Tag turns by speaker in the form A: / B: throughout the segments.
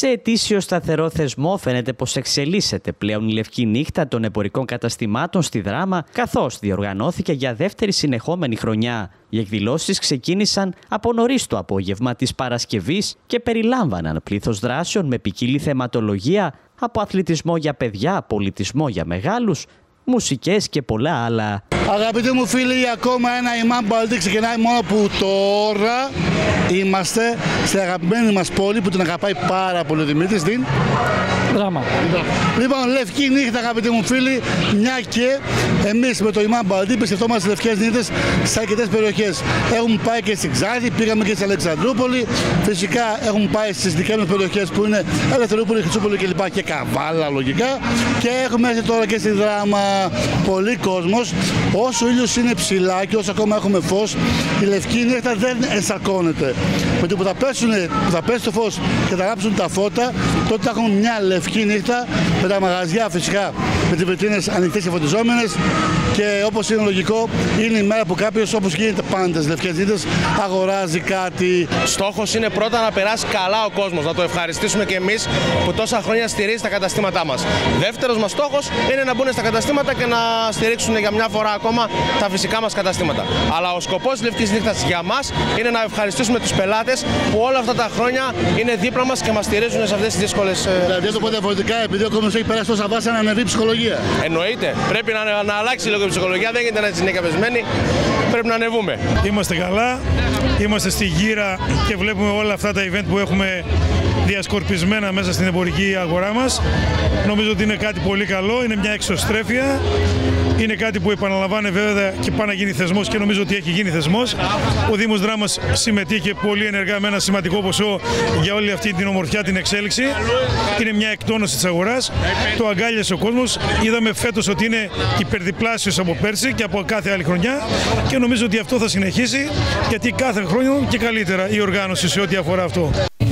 A: Σε ετήσιο σταθερό θεσμό φαίνεται πως εξελίσσεται πλέον η Λευκή Νύχτα των εμπορικών καταστημάτων στη Δράμα, καθώς διοργανώθηκε για δεύτερη συνεχόμενη χρονιά. Οι εκδηλώσεις ξεκίνησαν από νωρίς το απόγευμα της Παρασκευής και περιλάμβαναν πλήθος δράσεων με ποικίλη θεματολογία, από αθλητισμό για παιδιά, πολιτισμό για μεγάλους, μουσικές και πολλά άλλα.
B: Αγαπητοί μου φίλοι, ακόμα ένα Imam Baldi ξεκινάει, μόνο που τώρα είμαστε στην αγαπημένη μας πόλη που την αγαπάει πάρα πολύ ο Δημήτρης, την
C: Δράμα.
B: Λοιπόν, Λευκή Νύχτα, αγαπητοί μου φίλοι, μια και εμείς με το Imam Baldi επισκεφτόμαστε λευκές νύχτες σε αρκετές περιοχές. Έχουμε πάει και στη Ξάδη, πήγαμε και στη Αλεξανδρούπολη. Φυσικά έχουμε πάει στις δικές μας περιοχές που είναι Ελευθερούπολη, Χρυσούπολη κλπ. Και Καβάλα λογικά. Και έχουμε έρθει τώρα και στη Δράμα. Πολύ κόσμος. Όσο ο ήλιος είναι ψηλά και όσο ακόμα έχουμε φως, η Λευκή Νύχτα δεν ενσαρκώνεται. Με το που θα πέσει το φως και θα γράψουν τα φώτα, τότε θα έχουμε μια Λευκή Νύχτα με τα μαγαζιά φυσικά, με τις βιτρίνες ανοιχτές και φωτιζόμενες. Και όπως είναι λογικό, είναι η μέρα που κάποιος, όπως γίνεται πάντα στις Λευκές Νύχτες, αγοράζει κάτι.
D: Στόχος είναι πρώτα να περάσει καλά ο κόσμος, να το ευχαριστήσουμε και εμείς που τόσα χρόνια στηρίζει τα καταστήματά μας. Δεύτερος μας στόχος είναι να μπουν στα καταστήματα και να στηρίξουν για μια φορά ακόμα τα φυσικά μας καταστήματα. Αλλά ο σκοπός της Λευκής Νύχτας για μας είναι να ευχαριστήσουμε τους πελάτες που όλα αυτά τα χρόνια είναι δίπλα μας και μας στηρίζουν σε αυτές τις δύσκολες.
B: Δηλαδή, το πω διαφορετικά, επειδή ο κόσμος έχει περάσει τόσα βάσανα, να ανεβεί η ψυχολογία.
D: Εννοείται. Πρέπει να αλλάξει λίγο η ψυχολογία. Δεν γίνεται να είναι συνεκαπεσμένη. Πρέπει να ανεβούμε.
E: Είμαστε καλά. Είμαστε στη γύρα και βλέπουμε όλα αυτά τα event που έχουμε διασκορπισμένα μέσα στην εμπορική αγορά μας. Νομίζω ότι είναι κάτι πολύ καλό. Είναι μια εξωστρέφεια. Είναι κάτι που επαναλαμβάνει βέβαια και πάει να γίνει θεσμός και νομίζω ότι έχει γίνει θεσμός. Ο Δήμος Δράμας συμμετείχε πολύ ενεργά με ένα σημαντικό ποσό για όλη αυτή την ομορφιά, την εξέλιξη. Είναι μια εκτόνωση της αγοράς. Το αγκάλιασε ο κόσμος. Είδαμε φέτος ότι είναι υπερδιπλάσιος από πέρσι και από κάθε άλλη χρονιά και νομίζω ότι αυτό θα συνεχίσει, γιατί κάθε χρόνο και καλύτερα η οργάνωση σε ό,τι αφορά αυτό.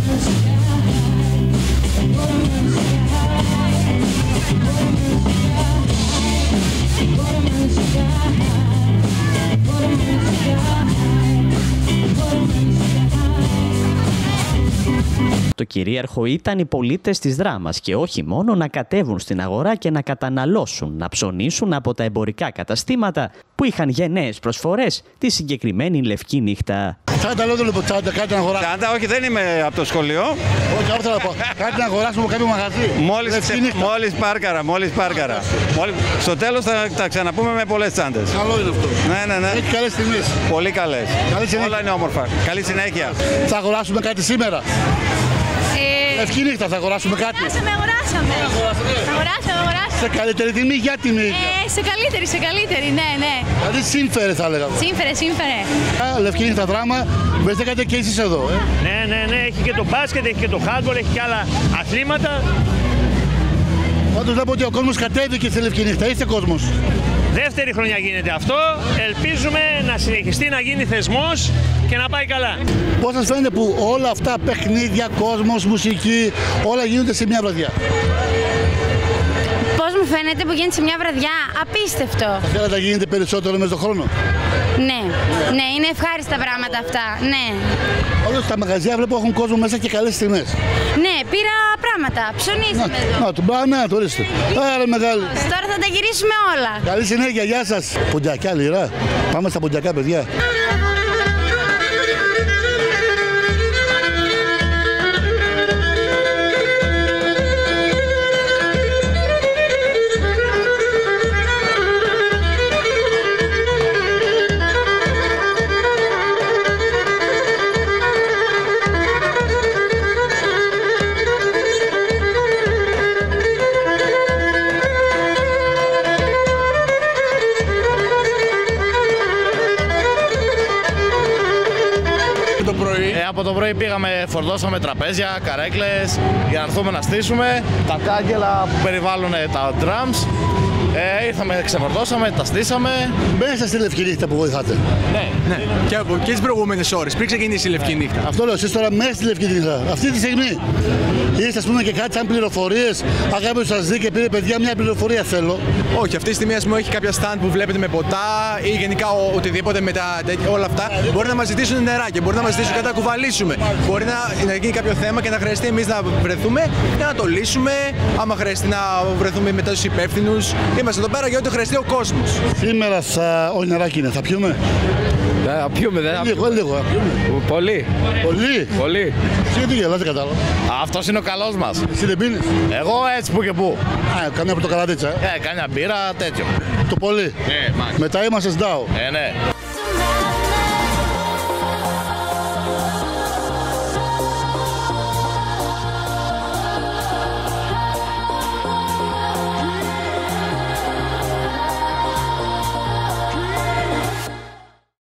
A: Το κυρίαρχο ήταν οι πολίτες της Δράμας και όχι μόνο να κατέβουν στην αγορά και να καταναλώσουν, να ψωνίσουν από τα εμπορικά καταστήματα που είχαν γενναίες προσφορές τη συγκεκριμένη Λευκή Νύχτα.
B: Τσάντα, λέω λοιπόν, τσάντα, κάτι να αγοράσουμε.
F: Τσάντα, όχι, δεν είμαι από το σχολείο.
B: Όχι, αυτό θα πω. Κάτι να αγοράσουμε από κάποιο μαγαζί.
F: Μόλις πάρκαρα. Στο τέλος θα τα ξαναπούμε με πολλές τσάντες.
B: Καλό είναι αυτό.
F: Ναι.
B: Έχει καλές τιμές.
F: Πολύ καλές. Όλα είναι όμορφα. Καλή συνέχεια.
B: Θα αγοράσουμε κάτι σήμερα. Λευκή Νύχτα, θα αγοράσουμε κάτι.
G: Αγοράσαμε.
B: Σε καλύτερη τιμή, για τιμή.
G: Σε καλύτερη, ναι.
B: Δηλαδή σύμφερε θα έλεγα.
G: Σύμφερε.
B: Λευκή Νύχτα Δράμα, βρεθήκατε και εσείς εδώ.
C: Ναι, έχει και το μπάσκετ, έχει και το handball, έχει και άλλα αθλήματα.
B: Πάντως βλέπω ότι ο κόσμος κατέβηκε στη Λευκή Νύχτα, είστε κόσμος.
C: Δεύτερη χρονιά γίνεται αυτό. Ελπίζουμε να συνεχιστεί να γίνει θεσμός και να πάει καλά.
B: Πώς σας φαίνεται που όλα αυτά, παιχνίδια, κόσμος, μουσική, όλα γίνονται σε μια βραδιά?
G: Πώς μου φαίνεται που γίνεται σε μια βραδιά? Απίστευτο.
B: Θα θέλατε να γίνεται περισσότερο μέσα στον χρόνο?
G: Ναι, είναι ευχάριστα πράγματα αυτά, ναι.
B: Όλες τα μαγαζιά βλέπω έχουν κόσμο μέσα και καλές τιμές.
G: Ναι, πήρα πράγματα, ψωνίσαμε εδώ.
B: Να το ορίστε. Άρα μεγάλη.
G: Τώρα θα τα γυρίσουμε όλα.
B: Καλή συνέχεια, γεια σας. Ποντιακιά λιρά. Πάμε στα ποντιακά, παιδιά.
D: Από το πρωί πήγαμε, φορτώσαμε τραπέζια, καρέκλες για να έρθουμε να στήσουμε. Τα κάγκελα που περιβάλλουν τα drums.
H: Ήρθαμε, ξεφορτώσαμε, τα στήσαμε.
B: Μέσα στη λευκή νύχτα που βοηθάτε.
H: Ναι.
I: Και τις προηγούμενες ώρες, πριν ξεκινήσει η λευκή νύχτα.
B: Αυτό λέω, εσείς τώρα μέσα στη λευκή νύχτα. Αυτή τη στιγμή. Είστε, ας πούμε, και κάτι σαν πληροφορίες. Αν κάποιος σας δει και πήρε, παιδιά, μια πληροφορία θέλω.
I: Όχι, αυτή τη στιγμή ας πούμε, έχει κάποια stand που βλέπετε με ποτά ή γενικά οτιδήποτε με όλα αυτά. Μπορεί να μας ζητήσουν νεράκι, μπορεί να μας ζητήσουν κάτι να κουβαλήσουμε. Μπορεί να γίνει κάποιο θέμα και να χρειαστεί εμείς να βρεθούμε και να το λύσουμε. Άμα χρειαστεί να βρεθούμε μετά τους υπεύθυνους. Είμαστε εδώ πέρα για ό,τι χρειαστεί ο κόσμος.
B: Σήμερα ο νεράκι είναι, θα πιούμε.
J: Θα πιούμε, δεν θα
B: πιούμε. Λίγο.
J: Πολύ.
B: Πολύ. Εσύ γιατί γελάς, κατάλαβα.
H: Αυτός είναι ο καλός μας.
B: Εσύ δεν πίνεις.
H: Εγώ έτσι που και που.
B: Καμιά πορτοκαλαδίτσα.
H: Καμιά μπύρα, τέτοιο.
B: Το πολύ.
H: Μάλιστα.
B: Μετά είμαστε σντάω.
H: Ναι.